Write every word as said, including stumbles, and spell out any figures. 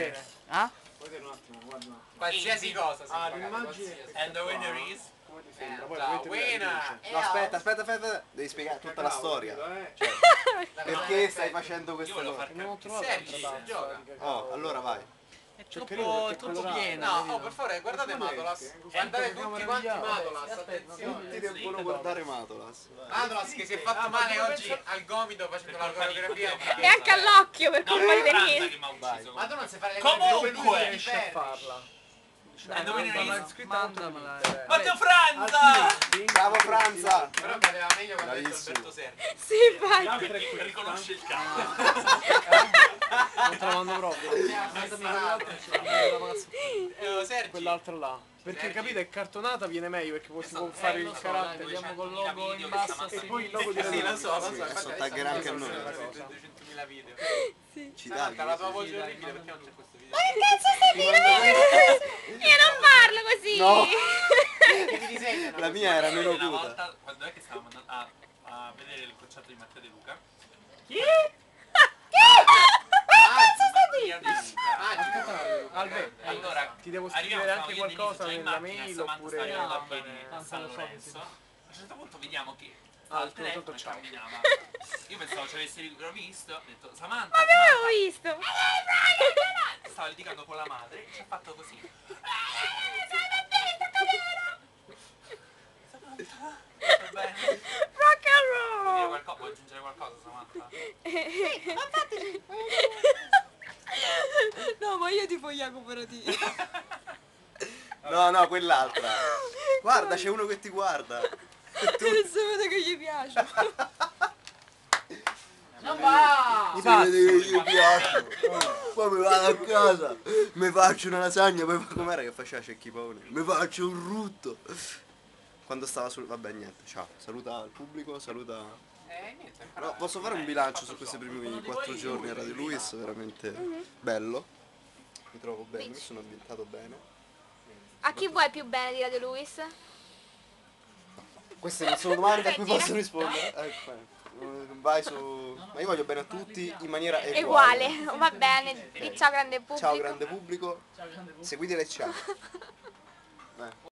vedere? Ah? Puoi vedere un attimo, guarda. Qualsiasi cosa. Ah, l'immagine. And the winner is... Come ti sembra? Poi And la the metti lì, winner dice. No, aspetta, aspetta, aspetta, devi spiegare tutta la Cacao, storia. capito, eh? Cioè, La perché cosa- stai facendo Io questa volevo cosa? far Non ho capire. trovato Sergi, questa tazza gioca. di cacao. Oh, allora vai. È carino troppo, perché troppo colorato. piena. No, capito? oh, per favore, guardate Ma Matolas. metti? Guardate Sempre tutti che quanti meravigliato. Matolas, Aspetta, attenzione. Tutti devono guardare Matolas. vai. Matolas che si è fatto Ah, ma male come oggi penso- al gomito facendo la coreografia. E anche all'occhio per colpa di Franza Denise. che mi ha Vai. ucciso. Ma tu non sai fare le Comunque, cose dove lui riesce ti a perdi. farla. Dai, dove ne mandamela- hai scritta molto mandamela, bonita. eh. Matteo Franza! Bravo Franza! Però cadeva meglio quando ha detto Bravissimo. Alberto Sergi. Sì, infatti. L'altra è questa. Riconosce il capo. Non te la mando proprio. Eh, Sergi. Quell'altra là. Perché Sergi. capite, è cartonata viene meglio perché poi si può Eh, fare lo il so, carattere. dai, Vediamo col duecentomila logo in video basso che a sta E poi il logo di Sì, lo so, lo so. Sì, infatti adesso adesso taggerà anche a noi. duecentomila video. Ci Samantha, tagli. la tua sì. voce orribile perché non c'è questo video? Ma che cazzo stai dicendo? Io non parlo così. No. Che ti disegnano? La mia era meno Una acuta. volta, quando è che stavamo andando a, a vedere il concerto di Matteo De Luca? Io dico, ah, Alberto, Allora, ti devo arriviamo, scrivere stavo anche io e Denise qualcosa già in nella macchina, mail Samantha oppure... sta arrivando a No, piedi vabbè, a tanto San lo so, Lorenzo. sì. A un certo punto vediamo che Ah, al il telefono tutto e ciao. camminava. Io pensavo ci avessi rivisto, ho detto Samantha, Ma che avevo visto? Samantha, stava litigando con la madre e ci ha fatto così. Samantha, va bene. Rock and Vuoi dire roll. qualcosa? Vuoi aggiungere qualcosa, Samantha? No, ma io tipo Jacopo Rati. No, no, quell'altra. Guarda, c'è uno che ti guarda. Adesso vedo che gli piace. Non va! I Si pazzi. vede che gli piace. Poi mi vado a casa, mi faccio una lasagna, poi com'era che faceva Cecchipone? Mi faccio un rutto. Quando stava sul... Vabbè, niente, ciao. Saluta il pubblico, saluta... Eh, niente. No, posso fare un bilancio su questi primi quattro giorni a Radio Luis, veramente bello. Mi trovo bene, mi sono ambientato bene. A chi vuoi più bene di Radio Luis? Queste non sono domande a cui posso rispondere. Ecco, eh, vai su... Ma io voglio bene a tutti in maniera eguale. Uguale, va bene. Di ciao grande pubblico. Ciao grande pubblico, seguite le ciao.